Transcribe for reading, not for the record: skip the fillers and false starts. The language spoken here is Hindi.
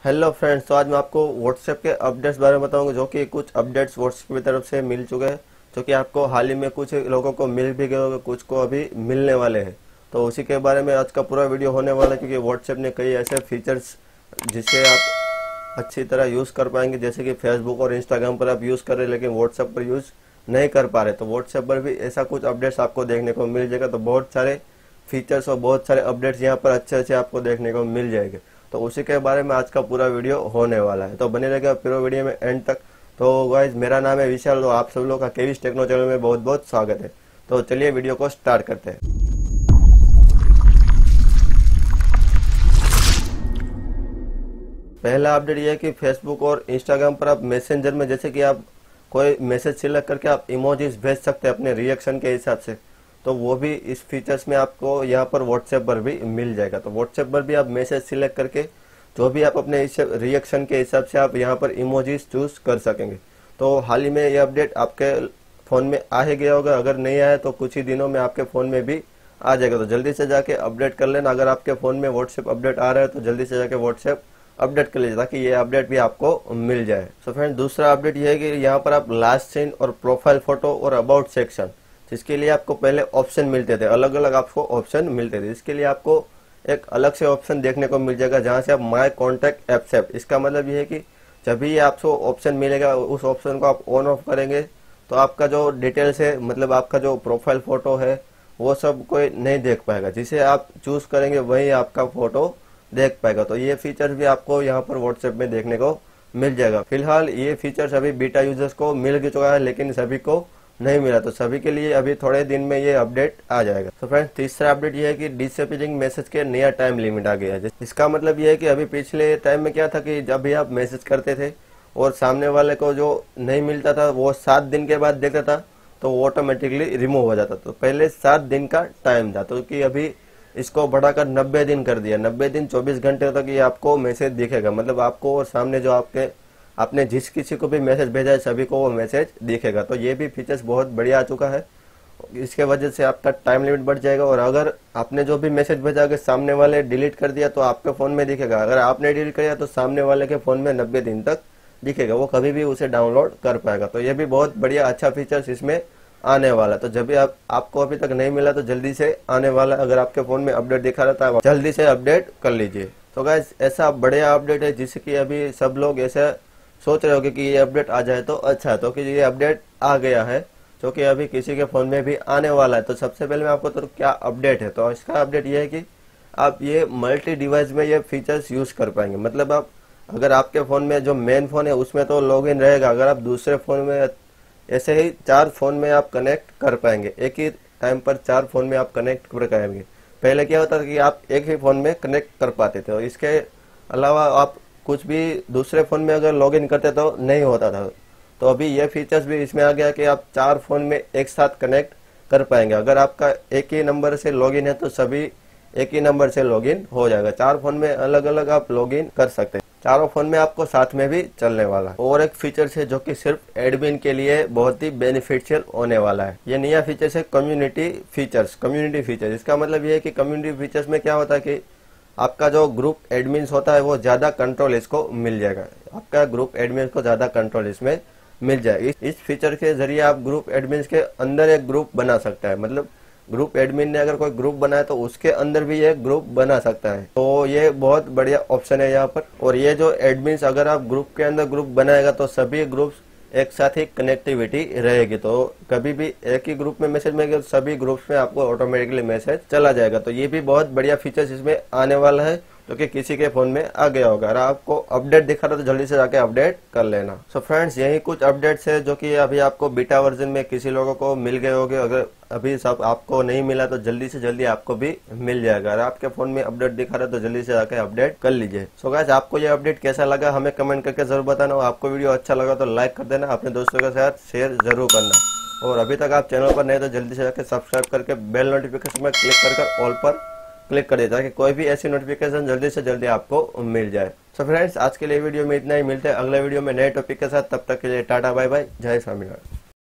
हेलो फ्रेंड्स, तो आज मैं आपको व्हाट्सएप के अपडेट्स बारे में बताऊंगा, जो कि कुछ अपडेट्स व्हाट्सएप की तरफ से मिल चुके हैं, जो कि आपको हाल ही में कुछ लोगों को मिल भी गए होंगे, कुछ को अभी मिलने वाले हैं। तो उसी के बारे में आज का पूरा वीडियो होने वाला है, क्योंकि व्हाट्सएप ने कई ऐसे फीचर्स जिसे आप अच्छी तरह यूज़ कर पाएंगे, जैसे कि फेसबुक और इंस्टाग्राम पर आप यूज़ कर रहे हैं लेकिन व्हाट्सएप पर यूज़ नहीं कर पा रहे, तो व्हाट्सएप पर भी ऐसा कुछ अपडेट्स आपको देखने को मिल जाएगा। तो बहुत सारे फीचर्स और बहुत सारे अपडेट्स यहाँ पर अच्छे अच्छे आपको देखने को मिल जाएंगे। तो उसी के बारे में आज का पूरा वीडियो होने वाला है, तो बने रहेगा पूरा वीडियो में एंड तक। तो गाइस, मेरा नाम है विशाल, तो आप सब लोग का केवीस टेक्नो चैनल में बहुत बहुत स्वागत है। तो चलिए वीडियो को स्टार्ट करते हैं। पहला अपडेट यह है कि फेसबुक और इंस्टाग्राम पर आप मैसेंजर में, जैसे कि आप कोई मैसेज सिलेक्ट करके आप इमोजीज भेज सकते हैं अपने रिएक्शन के हिसाब से, तो वो भी इस फीचर्स में आपको यहाँ पर व्हाट्सएप पर भी मिल जाएगा। तो व्हाट्सएप पर भी आप मैसेज सिलेक्ट करके जो भी आप अपने रिएक्शन के हिसाब से आप यहाँ पर इमोजीज चूज कर सकेंगे। तो हाल ही में ये अपडेट आपके फ़ोन में आ ही गया होगा, अगर नहीं आया तो कुछ ही दिनों में आपके फ़ोन में भी आ जाएगा। तो जल्दी से जाके अपडेट कर लेना। अगर आपके फ़ोन में व्हाट्सएप अपडेट आ रहा है तो जल्दी से जाके व्हाट्सएप अपडेट कर लीजिए, ताकि ये अपडेट भी आपको मिल जाए। सो फ्रेंड, दूसरा अपडेट ये है कि यहाँ पर आप लास्ट सीन और प्रोफाइल फोटो और अबाउट सेक्शन, जिसके लिए आपको पहले ऑप्शन मिलते थे, अलग अलग आपको ऑप्शन मिलते थे, इसके लिए आपको एक अलग से ऑप्शन देखने को मिल जाएगा, जहां से आप माय कॉन्टैक्ट एक्सेप्ट। इसका मतलब ये है कि जब भी आपको ऑप्शन मिलेगा, उस ऑप्शन को आप ऑन ऑफ करेंगे तो आपका जो डिटेल्स है, मतलब आपका जो प्रोफाइल फोटो है, वो सब कोई नहीं देख पाएगा। जिसे आप चूज करेंगे वही आपका फोटो देख पाएगा। तो ये फीचर्स भी आपको यहाँ पर व्हाट्सएप में देखने को मिल जाएगा। फिलहाल ये फीचर्स अभी बीटा यूजर्स को मिल चुका है, लेकिन सभी को नहीं मिला, तो सभी के लिए अभी थोड़े दिन में ये अपडेट आ जाएगा। तो फ्रेंड्स, तीसरा अपडेट ये है कि डिसअपीयरिंग मैसेज के नया टाइम लिमिट आ गया है। इसका मतलब ये है कि अभी पिछले टाइम में क्या था कि जब भी आप मैसेज करते थे और सामने वाले को जो नहीं मिलता था वो 7 दिन के बाद देखता था, तो वो ऑटोमेटिकली रिमूव हो जाता। तो पहले 7 दिन का टाइम था, तो कि अभी इसको बढ़ाकर 90 दिन कर दिया। 90 दिन 24 घंटे तक ये आपको मैसेज दिखेगा, मतलब आपको और सामने जो आपने जिस किसी को भी मैसेज भेजा है सभी को वो मैसेज दिखेगा। तो ये भी फीचर्स बहुत बढ़िया आ चुका है। इसके वजह से आपका टाइम लिमिट बढ़ जाएगा, और अगर आपने जो भी मैसेज भेजा अगर सामने वाले डिलीट कर दिया तो आपके फ़ोन में दिखेगा, अगर आपने डिलीट किया तो सामने वाले के फ़ोन में 90 दिन तक दिखेगा, वो कभी भी उसे डाउनलोड कर पाएगा। तो ये भी बहुत बढ़िया अच्छा फीचर्स इसमें आने वाला। तो जब भी आपको अभी तक नहीं मिला तो जल्दी से आने वाला, अगर आपके फ़ोन में अपडेट दिखा रहता है जल्दी से अपडेट कर लीजिए। तो गाइस, ऐसा बढ़िया अपडेट है जिससे कि अभी सब लोग ऐसे सोच रहे होगे कि ये अपडेट आ जाए तो अच्छा है। तो कि ये अपडेट आ गया है, जो कि अभी किसी के फ़ोन में भी आने वाला है। तो सबसे पहले मैं आपको तो क्या अपडेट है, तो इसका अपडेट ये है कि आप ये मल्टी डिवाइस में ये फीचर्स यूज़ कर पाएंगे। मतलब आप अगर आपके फ़ोन में जो मेन फ़ोन है उसमें तो लॉगिन रहेगा, अगर आप दूसरे फ़ोन में ऐसे ही 4 फ़ोन में आप कनेक्ट कर पाएंगे, एक ही टाइम पर 4 फ़ोन में आप कनेक्ट कर पाएंगे। पहले क्या होता था कि आप एक ही फ़ोन में कनेक्ट कर पाते थे, और इसके अलावा आप कुछ भी दूसरे फ़ोन में अगर लॉगिन करते तो नहीं होता था। तो अभी ये फीचर्स भी इसमें आ गया कि आप 4 फ़ोन में एक साथ कनेक्ट कर पाएंगे। अगर आपका एक ही नंबर से लॉगिन है तो सभी एक ही नंबर से लॉगिन हो जाएगा। 4 फ़ोन में अलग अलग आप लॉगिन कर सकते हैं, चारों फ़ोन में आपको साथ में भी चलने वाला है। और एक फीचर्स है जो कि सिर्फ एडमिन के लिए बहुत ही बेनिफिशियल होने वाला है। ये नया फीचर्स है कम्युनिटी फीचर्स। इसका मतलब ये है कि कम्युनिटी फीचर्स में क्या होता है कि आपका जो ग्रुप एडमिन्स होता है वो ज़्यादा कंट्रोल इसको मिल जाएगा, आपका ग्रुप एडमिन्स को ज़्यादा कंट्रोल इसमें मिल जाएगा। इस फीचर के जरिए आप ग्रुप एडमिन्स के अंदर एक ग्रुप बना सकता है, मतलब ग्रुप एडमिन ने अगर कोई ग्रुप बनाया तो उसके अंदर भी एक ग्रुप बना सकता है। तो ये बहुत बढ़िया ऑप्शन है यहाँ पर। और ये जो एडमिन्स, अगर आप ग्रुप के अंदर ग्रुप बनाएगा तो सभी ग्रुप्स एक साथ ही कनेक्टिविटी रहेगी, तो कभी भी एक ही ग्रुप में मैसेज में सभी ग्रुप्स में आपको ऑटोमेटिकली मैसेज चला जाएगा। तो ये भी बहुत बढ़िया फीचर्स इसमें आने वाला है, जो कि किसी के फोन में आ गया होगा। अगर आपको अपडेट दिखा रहा तो जल्दी से जाके अपडेट कर लेना। सो फ्रेंड्स, यही कुछ अपडेट्स है जो कि अभी आपको बीटा वर्जन में किसी लोगों को मिल गए होंगे। अगर अभी सब आपको नहीं मिला तो जल्दी से जल्दी आपको भी मिल जाएगा। अगर आपके फोन में अपडेट दिखा रहा है तो जल्दी से जाके अपडेट कर लीजिए। सो गाइस, आपको ये अपडेट कैसा लगा हमें कमेंट करके जरूर बताना। आपको वीडियो अच्छा लगा तो लाइक कर देना, अपने दोस्तों के साथ शेयर जरूर करना। और अभी तक आप चैनल पर नए तो जल्दी से जाके सब्सक्राइब करके बेल नोटिफिकेशन में क्लिक कर ऑल पर क्लिक कर देता ताकि कोई भी ऐसी नोटिफिकेशन जल्दी से जल्दी आपको मिल जाए। सो फ्रेंड्स, आज के लिए वीडियो में इतना ही। मिलते हैं अगले वीडियो में नए टॉपिक के साथ। तब तक के लिए टाटा बाय बाय, जय स्वामीनारायण।